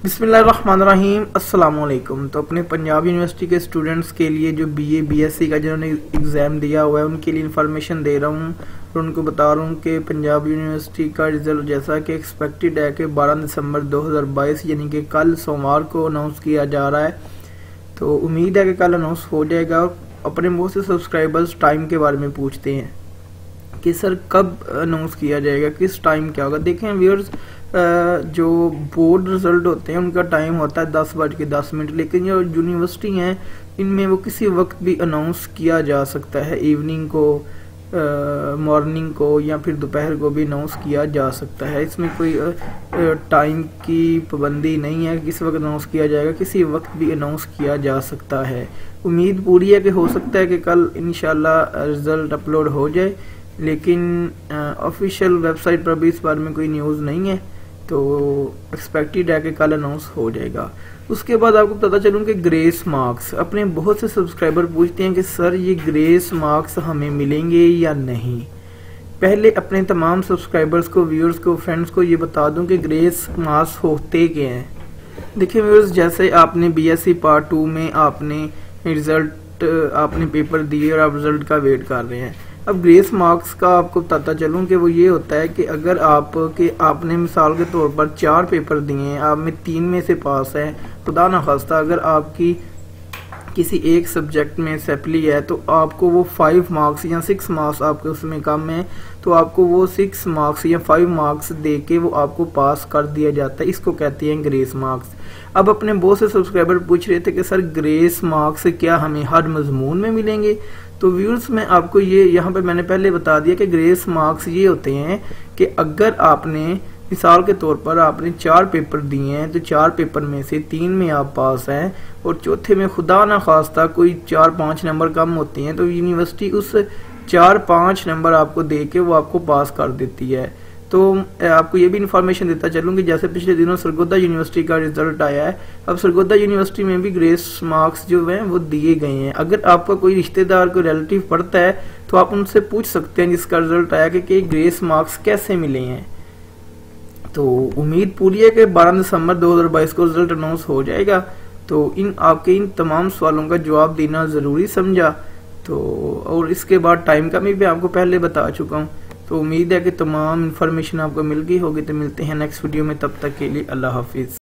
बिस्मिल्लाहिर्रहमानिर्रहीम अस्सलाम वालेकुम। तो अपने पंजाब यूनिवर्सिटी के स्टूडेंट्स के लिए जो बीए बीएससी का जिन्होंने एग्ज़ाम दिया हुआ है उनके लिए इन्फॉर्मेशन दे रहा हूँ और उनको बता रहा हूँ कि पंजाब यूनिवर्सिटी का रिज़ल्ट जैसा कि एक्सपेक्टेड है कि 12 दिसंबर 2022 यानी कि कल सोमवार को अनाउंस किया जा रहा है। तो उम्मीद है कि कल अनाउंस हो जाएगा। और अपने बहुत से सब्सक्राइबर्स टाइम के बारे में पूछते हैं कि सर कब अनाउंस किया जाएगा, किस टाइम क्या होगा। देखें व्यूअर्स, जो बोर्ड रिजल्ट होते हैं उनका टाइम होता है 10:10, लेकिन जो यूनिवर्सिटी हैं इनमें वो किसी वक्त भी अनाउंस किया जा सकता है। इवनिंग को, मॉर्निंग को या फिर दोपहर को भी अनाउंस किया जा सकता है। इसमें कोई टाइम की पाबंदी नहीं है, किस वक्त अनाउंस किया जाएगा, किसी वक्त भी अनाउंस किया जा सकता है। उम्मीद पूरी है कि हो सकता है कि कल इंशाल्लाह रिजल्ट अपलोड हो जाए, लेकिन ऑफिशियल वेबसाइट पर भी इस बारे में कोई न्यूज़ नहीं है। तो एक्सपेक्टेड है कि कल अनाउंस हो जाएगा। उसके बाद आपको पता चलूँ कि ग्रेस मार्क्स, अपने बहुत से सब्सक्राइबर पूछते हैं कि सर ये ग्रेस मार्क्स हमें मिलेंगे या नहीं। पहले अपने तमाम सब्सक्राइबर्स को, व्यूअर्स को, फ्रेंड्स को ये बता दूं कि ग्रेस मार्क्स होते क्या हैं। देखिए व्यूअर्स, जैसे आपने बीएससी पार्ट 2 में आपने रिजल्ट, आपने पेपर दिए और आप रिजल्ट का वेट कर रहे हैं। अब ग्रेस मार्क्स का आपको बताता चलूं कि वो ये होता है कि अगर आपने मिसाल के तौर पर 4 पेपर दिए हैं, आप में 3 में से पास हैं, खुदा ना खास्ता अगर आपकी किसी एक सब्जेक्ट में सैपली है तो आपको वो 5 मार्क्स या 6 मार्क्स आपके उसमें कम है तो आपको वो 6 मार्क्स या 5 मार्क्स दे के वो आपको पास कर दिया जाता है। इसको कहते हैं ग्रेस मार्क्स। अब अपने बहुत से सब्सक्राइबर पूछ रहे थे कि सर ग्रेस मार्क्स क्या हमें हर मजमून में मिलेंगे। तो व्यूअर्स, मैं आपको ये यहाँ पे मैंने पहले बता दिया कि ग्रेस मार्क्स ये होते हैं कि अगर आपने मिसाल के तौर पर आपने 4 पेपर दिए हैं तो 4 पेपर में से 3 में आप पास हैं और चौथे में खुदा ना खास्ता कोई 4-5 नंबर कम होते हैं तो यूनिवर्सिटी उस 4-5 नंबर आपको दे के वो आपको पास कर देती है। तो आपको ये भी इन्फॉर्मेशन देता चलूँ कि जैसे पिछले दिनों सरगोदा यूनिवर्सिटी का रिजल्ट आया है, अब सरगोदा यूनिवर्सिटी में भी ग्रेस मार्क्स जो हैं वो दिए गए हैं। अगर आपका कोई रिश्तेदार, कोई रिलेटिव पढ़ता है तो आप उनसे पूछ सकते हैं जिसका रिजल्ट आया कि ग्रेस मार्क्स कैसे मिले हैं। तो उम्मीद पूरी है कि 12 दिसंबर 2022 को रिजल्ट अनाउंस हो जाएगा। तो आपके इन तमाम सवालों का जवाब देना ज़रूरी समझा। तो और इसके बाद टाइम का भी आपको पहले बता चुका हूँ। तो उम्मीद है कि तमाम इन्फॉर्मेशन आपको मिल गई होगी। तो मिलते हैं नेक्स्ट वीडियो में, तब तक के लिए अल्लाह हाफिज़।